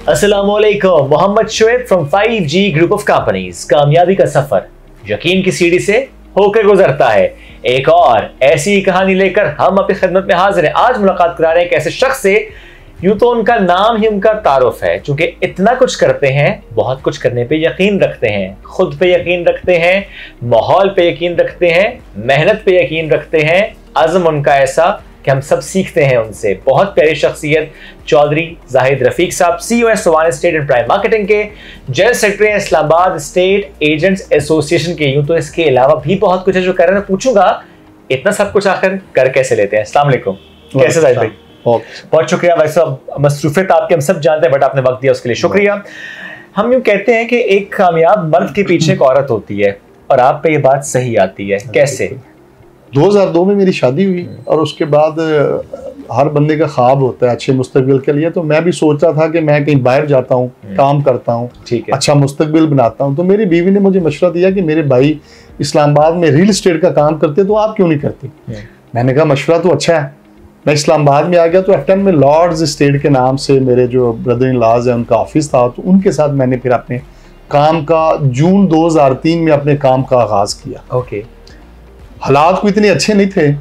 अस्सलामुअलैकुम, Mohammad Shoaib from 5G group of companies. कामयाबी का सफर यकीन की सीढ़ी से होकर गुजरता है। एक और ऐसी ही कहानी लेकर हम अपनी खिदमत में हाजिर हैं। आज मुलाकात करा रहे हैं एक ऐसे शख्स से, यूं तो उनका नाम ही उनका तारुफ है, चूंकि इतना कुछ करते हैं, बहुत कुछ करने पे यकीन रखते हैं, खुद पे यकीन रखते हैं, माहौल पे यकीन रखते हैं, मेहनत पे यकीन रखते हैं। अज़्म उनका ऐसा कि हम सब सीखते हैं उनसे। बहुत प्यारी शख्सियत चौधरी जाहिद रफीक साहब, CEO है Sawan state and prime marketing के, जनरल सेक्रेटरी हैं इस्लामाबाद स्टेट एजेंट्स एसोसिएशन के। यूं तो इसके अलावा भी बहुत कुछ है जो कर रहे हैं। पूछूंगा इतना सब कुछ आखिर कर कैसे लेते हैं। अस्सलाम वालेकुम, कैसे जाहिद भाई? बहुत शुक्रिया। वैसे मसरूफियत आपके हम सब जानते हैं, बट आपने वक्त दिया उसके लिए शुक्रिया। हम यूं कहते हैं कि एक कामयाब मर्द के पीछे एक औरत होती है, और आप पे ये बात सही आती है। कैसे? 2002 में मेरी शादी हुई और उसके बाद हर बंदे का ख्वाब होता है अच्छे मुस्तकबिल के लिए। तो मैं भी सोच रहा था कि मैं कहीं बाहर जाता हूँ, काम करता हूँ, अच्छा मुस्तकबिल बनाता हूँ। तो मेरी बीवी ने मुझे मशवरा दिया कि मेरे भाई इस्लामाबाद में रियल एस्टेट का काम करते, तो आप क्यों नहीं करते? मैंने कहा मशवरा तो अच्छा है। मैं इस्लामाबाद में आ गया तो एफटन में लॉर्ड्स एस्टेट के नाम से मेरे जो ब्रदर इन लॉज है उनका ऑफिस था, तो उनके साथ मैंने फिर अपने काम का जून 2003 में अपने काम का आगाज किया। ओके। हालात को इतने अच्छे नहीं थे।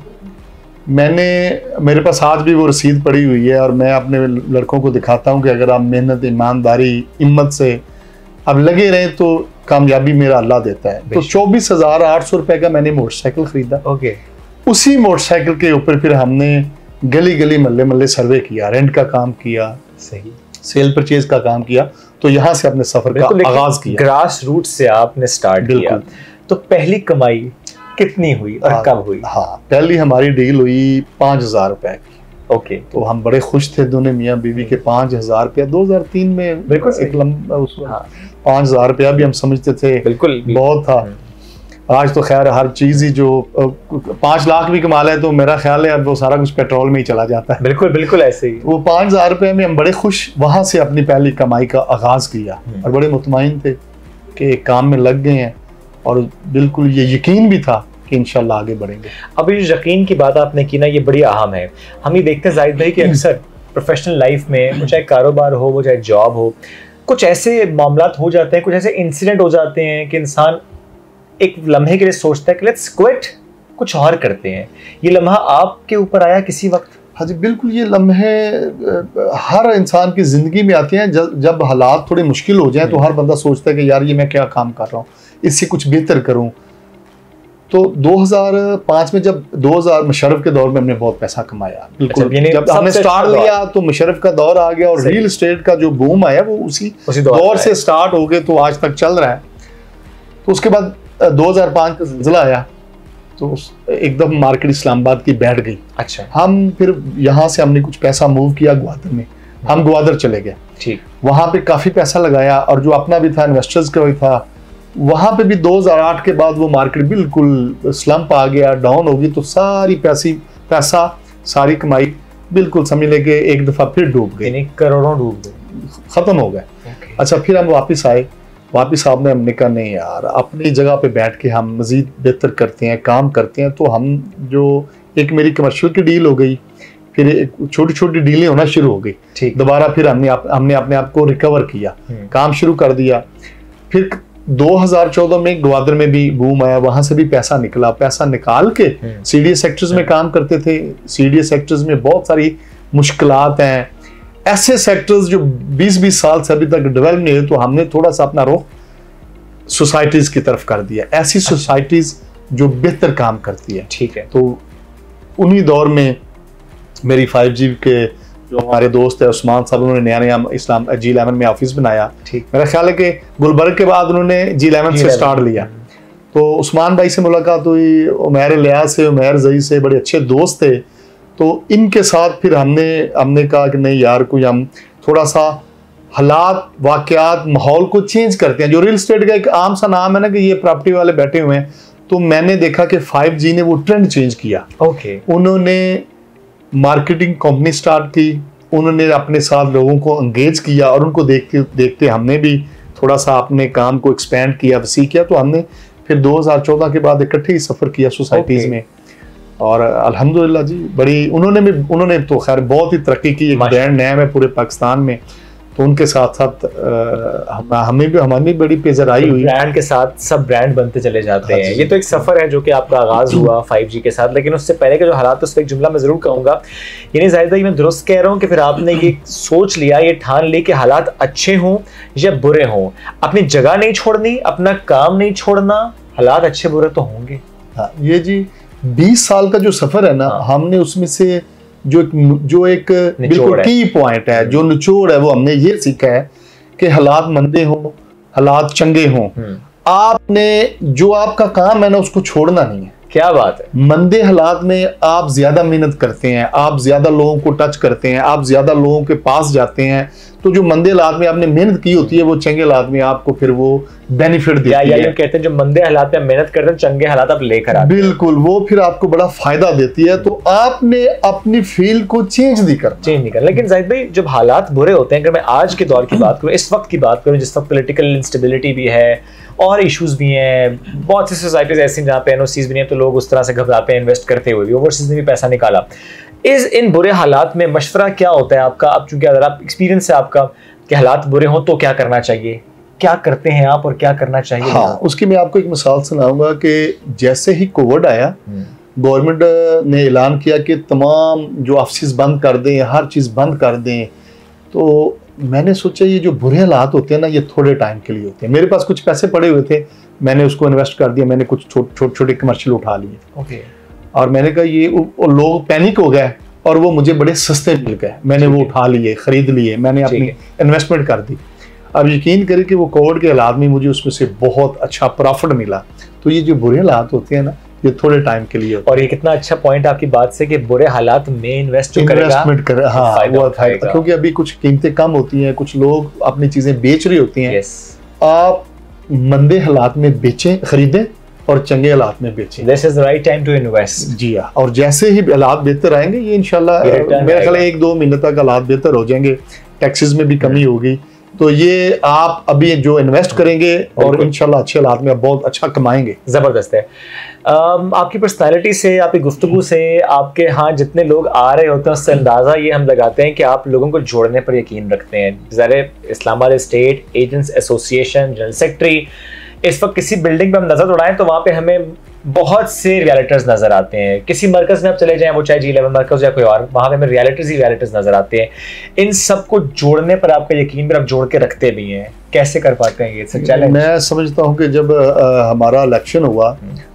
मेरे पास आज भी वो रसीद पड़ी हुई है और मैं अपने लड़कों को दिखाता हूँ कि अगर आप मेहनत, ईमानदारी, हिम्मत से अब लगे रहें तो कामयाबी मेरा अल्लाह देता है। तो 24,800 रुपए का मैंने मोटरसाइकिल खरीदा। ओके। उसी मोटरसाइकिल के ऊपर फिर हमने गली गली मल्ले मल्ले सर्वे किया, रेंट का काम किया, सही, सेल परचेज का काम किया। तो यहाँ से अपने सफर का आगाज किया। ग्रास रूट से आपने स्टार्ट किया। तो पहली कमाई कितनी हुई और कब हुई? हाँ, पहली हमारी डील हुई 5,000 रुपए की। ओके। तो हम बड़े खुश थे दोनों मियाँ बीवी के। 5,000 रुपया 2003 में बिल्कुल एक लंबा 5,000 रुपया भी हम समझते थे बिल्कुल बहुत था। आज तो खैर हर चीज ही, जो 5 लाख भी कमा ले तो मेरा ख्याल है अब वो सारा कुछ पेट्रोल में ही चला जाता है। बिल्कुल बिल्कुल ऐसे ही। वो 5,000 रुपये में हम बड़े खुश वहां से अपनी पहली कमाई का आगाज किया और बड़े मुतमईन थे कि काम में लग गए हैं, और बिल्कुल ये यकीन भी था कि इंशाल्लाह आगे बढ़ेंगे। अब ये यकीन की बात आपने की ना, ये बड़ी अहम है। हम ये देखते हैं जाहिद भाई कि अक्सर प्रोफेशनल लाइफ में, चाहे कारोबार हो, वो चाहे जॉब हो, कुछ ऐसे मामलात हो जाते हैं, कुछ ऐसे इंसिडेंट हो जाते हैं कि इंसान एक लम्हे के लिए सोचता है कि लेट्स क्विट, कुछ और करते हैं। ये लम्हा आपके ऊपर आया किसी वक्त? हाँ जी बिल्कुल। ये लम्हे हर इंसान की ज़िंदगी में आते हैं। जब हालात थोड़े मुश्किल हो जाएं तो हर बंदा सोचता है कि यार ये मैं क्या काम कर रहा हूँ, इससे कुछ बेहतर करूँ। तो 2005 में जब 2000 मुशर्रफ के दौर में हमने बहुत पैसा कमाया। बिल्कुल। जब हमने स्टार्ट लिया तो मुशर्रफ का दौर आ गया और रियल एस्टेट का जो बूम आया वो उसी दौर से स्टार्ट हो गए, तो आज तक चल रहा है। तो उसके बाद 2005 का ज़िलज़िला आया तो एकदम मार्केट इस्लामाबाद की बैठ गई। अच्छा। हम फिर यहाँ से हमने कुछ पैसा मूव किया ग्वादर में। हम ग्वादर चले गए। ठीक। वहाँ पे काफ़ी पैसा लगाया और जो अपना भी था, इन्वेस्टर्स का भी था। वहाँ पे भी 2008 के बाद वो मार्केट बिल्कुल स्लम्प आ गया, डाउन हो गई। तो सारी पैसा सारी कमाई बिल्कुल समझ ले के एक दफ़ा फिर डूब गई। करोड़ों डूब गए, ख़त्म हो गए। अच्छा, फिर हम वापस आए। वापस आपने हमने कहा नहीं यार, अपनी जगह पे बैठ के हम मज़ीद बेहतर करते हैं, काम करते हैं। तो हम जो एक मेरी कमर्शियल की डील हो गई, फिर छोटी छोटी डीलें होना शुरू हो गई। दोबारा फिर हमने अपने आप को रिकवर किया, काम शुरू कर दिया। फिर 2014 में ग्वादर में भी बूम आया, वहां से भी पैसा निकला। पैसा निकाल के सीडीएस सेक्टर्स में काम करते थे। सीडीएस सेक्टर्स में बहुत सारी मुश्किलात हैं, ऐसे सेक्टर्स जो 20-20 साल से अभी तक डेवलप नहीं हुए। तो हमने थोड़ा सा अपना रुख सोसाइटीज की तरफ कर दिया, ऐसी सोसाइटीज जो बेहतर काम करती है। ठीक है। तो उन्हीं दौर में मेरी 5G के जो हमारे दोस्त है उस्मान साहब, उन्होंने नया इस्लाम G11 में ऑफिस बनाया। ठीक। मेरा ख्याल है कि गुलबर्ग के बाद उन्होंने G11 से स्टार्ट लिया। तो उस्मान भाई से मुलाकात हुई, उमैर लियाज से, उमैर ज़ई से, बड़े अच्छे दोस्त थे। तो इनके साथ फिर हमने कहा कि नहीं यार, कोई हम थोड़ा सा हालात, वाक़यात, माहौल को चेंज करते हैं। जो रियल एस्टेट का एक आम सा नाम है ना कि ये प्रॉपर्टी वाले बैठे हुए हैं, तो मैंने देखा कि 5G ने वो ट्रेंड चेंज किया। ओके। उन्होंने मार्केटिंग कंपनी स्टार्ट की, उन्होंने अपने साथ लोगों को एंगेज किया और उनको देखते देखते हमने भी थोड़ा सा अपने काम को एक्सपेंड किया, वसी किया। तो हमने फिर 2014 के बाद इकट्ठे ही सफ़र किया सोसाइटीज़ में। और अल्हम्दुलिल्लाह जी, बड़ी उन्होंने तो खैर बहुत ही तरक्की की। एक ब्रांड नेम है पूरे पाकिस्तान में। तो उनके साथ साथ हमें भी हमारी बड़ी पेजराई हुई। ब्रांड के साथ सब ब्रांड बनते चले जाते हैं। ये तो एक सफर है जो कि आपका आगाज हुआ 5G के साथ, लेकिन उससे पहले के जो हालात, उस पर एक जुमला मैं जरूर कहूंगा, यानी जाहिद भाई मैं दुरुस्त कह रहा हूँ कि फिर आपने ये सोच लिया, ये ठान ली कि हालात अच्छे हों या बुरे हों, अपनी जगह नहीं छोड़नी, अपना काम नहीं छोड़ना, हालात अच्छे बुरे तो होंगे। हाँ, ये जी 20 साल का जो सफर है ना, हमने उसमें से जो एक बिल्कुल की पॉइंट है, जो निचोड़ है, वो हमने ये सीखा है कि हालात मंदे हों, हालात चंगे हों, आपने जो आपका काम है ना उसको छोड़ना नहीं है। क्या बात है। मंदे हालात में आप ज्यादा मेहनत करते हैं, आप ज्यादा लोगों को टच करते हैं, आप ज्यादा लोगों के पास जाते हैं, तो जो मंदे हालात में आपने मेहनत की होती है वो चंगे हालात में आपको फिर वो बेनिफिट देती है। या कहते हैं जो मंदे हालात में मेहनत करते हैं चंगे हालात आप लेकर आते हैं। बिल्कुल, वो फिर आपको बड़ा फायदा देती है। तो आपने अपनी फील्ड को चेंज नहीं करना। लेकिन जाहिद भाई जब हालात बुरे होते हैं, अगर मैं आज के दौर की बात करूं, इस वक्त की बात करूं जिस वक्त पॉलिटिकल इंस्टेबिलिटी भी है और इश्यूज भी हैं, बहुत सी सोसाइटीज ऐसी जहाँ पे एनओसीज भी नहीं है, तो लोग उस तरह से घबराते हैं इन्वेस्ट करते हुए भी, ओवरसीज ने भी पैसा निकाला। इन बुरे हालात में मशवरा क्या होता है आपका? अब चूंकि अगर आप एक्सपीरियंस है आपका कि हालात बुरे हों तो क्या करना चाहिए, क्या करते हैं आप और क्या करना चाहिए? हाँ, उसकी मैं आपको एक मिसाल सुनाऊंगा कि जैसे ही कोविड आया, गवर्नमेंट ने ऐलान किया कि तमाम जो ऑफिस बंद कर दें, हर चीज़ बंद कर दें। तो मैंने सोचा ये जो बुरे हालात होते हैं ना, ये थोड़े टाइम के लिए होते हैं। मेरे पास कुछ पैसे पड़े हुए थे, मैंने उसको इन्वेस्ट कर दिया, मैंने कुछ छोटे छोटे कमर्शियल उठा लिए। और मैंने कहा ये लोग पैनिक हो गए और वो मुझे बड़े सस्ते मिल गए, मैंने वो उठा लिए, खरीद लिए, मैंने अपनी इन्वेस्टमेंट कर दी। अब यकीन करें कि वो कोविड के हालात में मुझे उसमें से बहुत अच्छा प्रॉफिट मिला। तो ये जो बुरे हालात होते हैं ना, ये थोड़े टाइम के लिए। और ये कितना अच्छा पॉइंट आपकी बात से कि बुरे हालात में इन्वेस्टमेंट करे, हाँ, वो फायदा, क्योंकि अभी कुछ कीमतें कम होती हैं, कुछ लोग अपनी चीजें बेच रही होती हैं। आप मंदे हालात में बेचें, खरीदें और चंगे हालात में बेचें। This is the right time to invest। जी हाँ, और जैसे ही हालात बेहतर आएंगे, ये इंशाल्लाह मेरा ख्याल है 1-2 महीने तक हालात बेहतर हो जाएंगे, टैक्सेस में भी कमी होगी। तो ये आप अभी जो इन्वेस्ट करेंगे और इंशाल्लाह अच्छे हालात में आप बहुत अच्छा कमाएंगे। ज़बरदस्त है। आपकी पर्सनालिटी से, आपकी गुफ्तगू से, आपके यहाँ जितने लोग आ रहे होते हैं उससे अंदाज़ा ये हम लगाते हैं कि आप लोगों को जोड़ने पर यकीन रखते हैं। ज़ाहिर Islamabad state agents association general secretary, इस वक्त किसी बिल्डिंग पे हम नजर उड़ाएं तो वहां पे हमें बहुत से रियल्टर्स नजर आते हैं। किसी मरकज में आप चले जाएं, वो चाहे G11 मरकज या कोई और, वहां पे हमें रियल्टर्स नजर आते हैं। इन सबको जोड़ने पर आपका यकीन भी आप जोड़ के रखते भी हैं, कैसे कर पाते हैं ये चैलेंज? मैं समझता हूँ कि जब हमारा इलेक्शन हुआ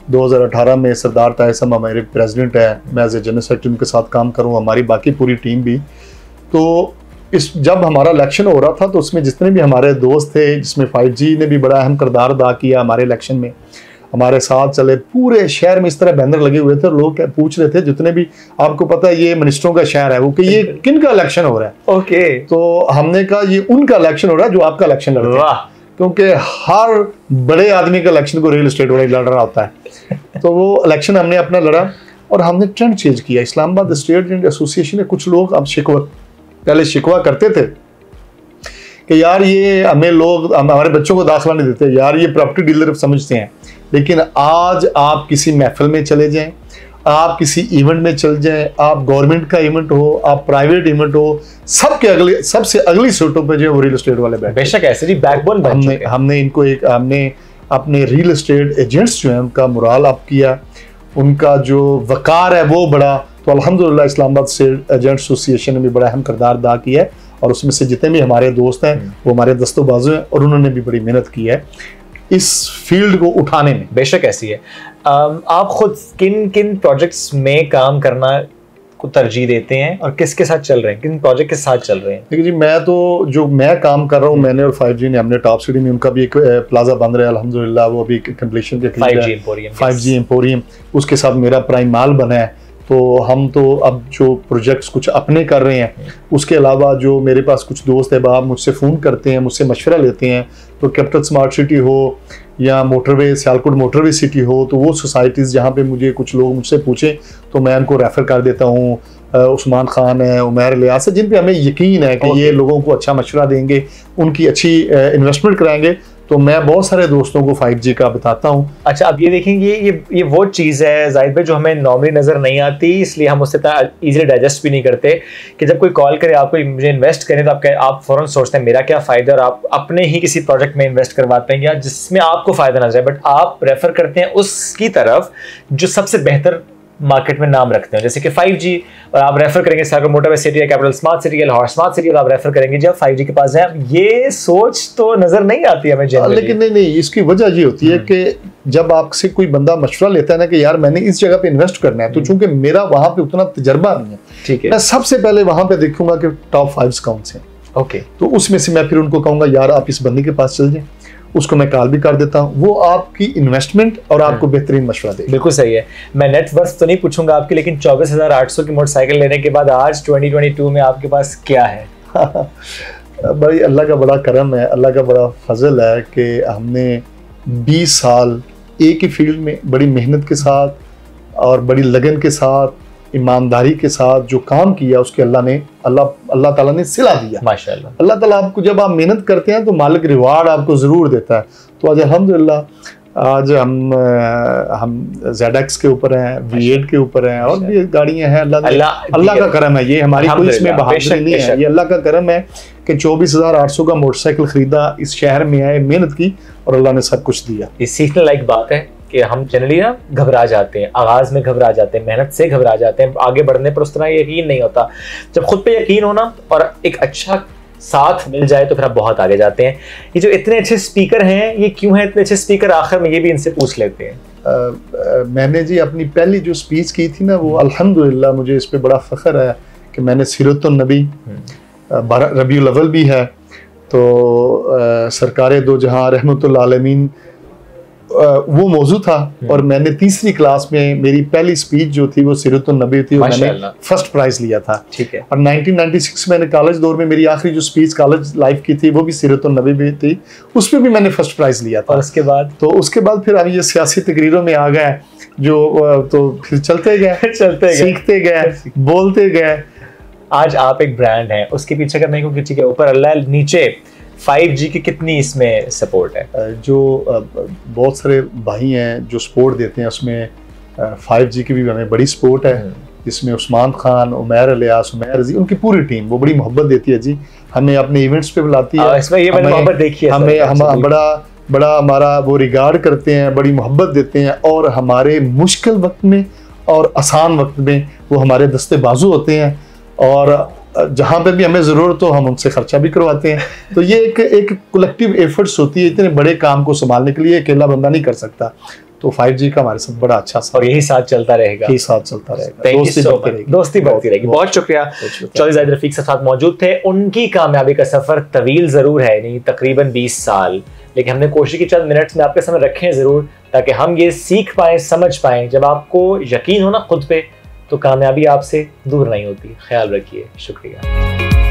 2018 में, सरदार ताहिर हमारे प्रेसिडेंट है, मैं एज ए जनरल सेक्रेटरी उनके साथ काम करूँ, हमारी बाकी पूरी टीम भी। तो जब हमारा इलेक्शन हो रहा था तो उसमें जितने भी हमारे दोस्त थे, जिसमें 5G ने भी बड़ा अहम किरदार अदा किया हमारे इलेक्शन में, हमारे साथ चले। पूरे शहर में इस तरह बैनर लगे हुए थे, लोग पूछ रहे थे, जितने भी, आपको पता है ये मिनिस्टरों का शहर है वो, कि ये किन का इलेक्शन हो रहा है। ओके। तो हमने कहा ये उनका इलेक्शन हो रहा है जो आपका इलेक्शन लड़ रहा है, क्योंकि हर बड़े आदमी का इलेक्शन को रियल एस्टेट वाला लड़ रहा होता है। तो वो इलेक्शन हमने अपना लड़ा और हमने ट्रेंड चेंज किया। इस्लामाबाद स्टेट एसोसिएशन में कुछ लोग अब पहले शिकवा करते थे कि यार ये हमें लोग हमारे बच्चों को दाखिला नहीं देते, यार ये प्रॉपर्टी डीलर समझते हैं। लेकिन आज आप किसी महफिल में चले जाएं, आप किसी इवेंट में चल जाएं, आप गवर्नमेंट का इवेंट हो, आप प्राइवेट इवेंट हो, सबसे अगली सीटों पे जो है वो रियल एस्टेट वाले बैठे। बेशक ऐसे जी बैकबोन हमने इनको हमने अपने रियल एस्टेट एजेंट्स जो है उनका मोरल अप किया, उनका जो वकार है वो बड़ा। तो अल्हम्दुलिल्लाह इस्लामाबाद स्टेट एजेंट एसोसिएशन ने भी बड़ा अहम किरदार अदा किया है, और उसमें से जितने भी हमारे दोस्त हैं वो हमारे दस्तों बाजू हैं, और उन्होंने भी बड़ी मेहनत की है इस फील्ड को उठाने में। बेशक ऐसी है। आप खुद किन किन प्रोजेक्ट्स में काम करना को तरजीह देते हैं और किसके साथ चल रहे हैं, किन प्रोजेक्ट के साथ चल रहे हैं? देखिए जी, मैं तो जो मैं काम कर रहा हूँ, मैंने और 5G ने, हमने टॉप सिटी में उनका भी एक प्लाजा बन रहा है अल्हम्दुलिल्लाह, वो अभी कंप्लीशन के 5G एम्पोरियम, उसके साथ मेरा प्राइम माल बना है। तो हम तो अब जो प्रोजेक्ट्स कुछ अपने कर रहे हैं, उसके अलावा जो मेरे पास कुछ दोस्त है बाप मुझसे फ़ोन करते हैं, मुझसे मशवरा लेते हैं। तो कैपिटल स्मार्ट सिटी हो या मोटरवे, सियालकोट मोटरवे सिटी हो, तो वो सोसाइटीज़ जहाँ पे मुझे कुछ लोग मुझसे पूछें तो मैं उनको रेफ़र कर देता हूँ। उस्मान खान है, उमैर लियास से, जिन पे हमें यकीन है कि ये लोगों को अच्छा मशवरा देंगे, उनकी अच्छी इन्वेस्टमेंट कराएंगे, तो मैं बहुत सारे दोस्तों को 5G का बताता हूँ। अच्छा, अब ये देखेंगे, ये वो चीज़ है जाहिद भाई जो हमें नॉर्मली नज़र नहीं आती, इसलिए हम उससे इतना ईजिली डाइजेस्ट भी नहीं करते कि जब कोई कॉल करे आपको मुझे इन्वेस्ट करें तो आप फ़ौरन सोचते हैं मेरा क्या फ़ायदा, और आप अपने ही किसी प्रोजेक्ट में इन्वेस्ट करवाते हैं या जिसमें आपको फ़ायदा नजर आए, बट आप रेफ़र करते हैं उसकी तरफ जो सबसे बेहतर मार्केट में नाम रखते हैं, जैसे कि 5G, और आप रेफर करेंगे सागर मोटरवे सिटी या कैपिटल स्मार्ट सिटी या लाहौर स्मार्ट सिटी, और आप रेफर करेंगे जब 5G के पास है। ये सोच तो नजर नहीं आती हमें जनरली, लेकिन नहीं, इसकी वजह ये होती है कि जब आपसे कोई बंदा मशवरा लेता है ना कि यार मैंने इस जगह पे इन्वेस्ट करना है, तो चूंकि मेरा वहां पे उतना तजर्बा नहीं है, ठीक है, मैं सबसे पहले वहां पे देखूंगा कि टॉप 5 कौन से हैं। ओके, तो उसमें से मैं फिर उनको कहूंगा यार आप इस बंदे के पास चल जाए, उसको मैं कॉल भी कर देता हूँ, वो आपकी इन्वेस्टमेंट और आपको बेहतरीन मशवरा देगा। बिल्कुल सही है। मैं नेट वर्थ तो नहीं पूछूंगा आपकी, लेकिन 24,800 की मोटरसाइकिल लेने के बाद आज 2022 में आपके पास क्या है? भाई अल्लाह का बड़ा करम है, अल्लाह का बड़ा फजल है कि हमने 20 साल एक ही फील्ड में बड़ी मेहनत के साथ और बड़ी लगन के साथ ईमानदारी के साथ जो काम किया उसके अल्लाह ताला ने सिला दिया। माशाल्लाह। अल्लाह ताला आपको, जब आप मेहनत करते हैं तो मालिक रिवार्ड आपको ज़रूर देता है। तो आज अल्हम्दुलिल्लाह आज हम ZX के ऊपर हैं, V8 के ऊपर हैं, और भी गाड़ियां हैं। अल्लाह का करम है, ये हमारी कोई इसमें बहादुरी नहीं है, ये अल्लाह का करम है कि 24,800 का मोटरसाइकिल खरीदा, इस शहर में आए, मेहनत की और अल्लाह ने सब कुछ दिया। ये सीखने लायक बात है कि हम जनरली ना घबरा जाते हैं, आगाज में घबरा जाते हैं, मेहनत से घबरा जाते हैं, आगे बढ़ने पर उस तरह यकीन नहीं होता। जब खुद पे यकीन होना और एक अच्छा साथ मिल जाए तो फिर आप बहुत आगे जाते हैं। ये जो इतने अच्छे स्पीकर हैं, ये क्यों हैं इतने अच्छे स्पीकर? आखिर में ये भी इनसे पूछ लेते हैं। मैंने जी अपनी पहली जो स्पीच की थी ना, वो अल्हम्दुलिल्लाह मुझे इस पे बड़ा फख्र है कि मैंने सीरतुन नबी, रबीउल अव्वल भी है, तो सरकारे दो जहां रहमतुल आलमीन वो मौजू था, और मैंने तीसरी क्लास में मेरी पहली स्पीच जो थी वो सीरतुन नबी थी, और मैंने फर्स्ट प्राइज लिया था। ठीक है। और 1996 मैंने कॉलेज दौर में मेरी आखिरी जो स्पीच कॉलेज लाइफ की थी वो भी सीरतुन नबी भी थी, उसमें भी मैंने फर्स्ट प्राइज लिया था। और उसके बाद फिर अब ये सियासी तकरीरों में आ गए जो, तो फिर चलते गए सीखते गए, बोलते गए। आज आप एक ब्रांड हैं, उसके पीछे करने को किसी के ऊपर अल्लाह, नीचे 5G की कितनी इसमें सपोर्ट है? जो बहुत सारे भाई हैं जो सपोर्ट देते हैं, उसमें 5G की भी हमें बड़ी सपोर्ट है, जिसमें उस्मान खान, उमैर अलियास, उमैर जी, उनकी पूरी टीम वो बड़ी मोहब्बत देती है जी, हमें अपने इवेंट्स पे बुलाती है, इसमें ये मैंने मोहब्बत देखी है, हमें बड़ा हमारा वो रिगार्ड करते हैं, बड़ी मोहब्बत देते हैं, और हमारे मुश्किल वक्त में और आसान वक्त में वो हमारे दस्ते बाजू होते हैं, और जहाँ पे भी हमें ज़रूरत हो हम उनसे खर्चा भी करवाते हैं। तो ये एक कलेक्टिव एफर्ट्स होती है, इतने बड़े काम को संभालने के लिए अकेला बंदा नहीं कर सकता। तो 5G का हमारे साथ बड़ा अच्छा और यही साथ चलता रहेगा, दोस्ती बढ़ती रहेगी। बहुत शुक्रिया। चौधरी ज़ाहिद रफीक साथ मौजूद थे। उनकी कामयाबी का सफर तवील जरूर है, नहीं तकरीबन 20 साल, लेकिन हमने कोशिश की चंद मिनट्स में आपके सामने रखें जरूर, ताकि हम ये सीख पाएं, समझ पाएं। जब आपको यकीन हो ना खुद पे, तो कामयाबी आपसे दूर नहीं होती। ख्याल रखिए। शुक्रिया।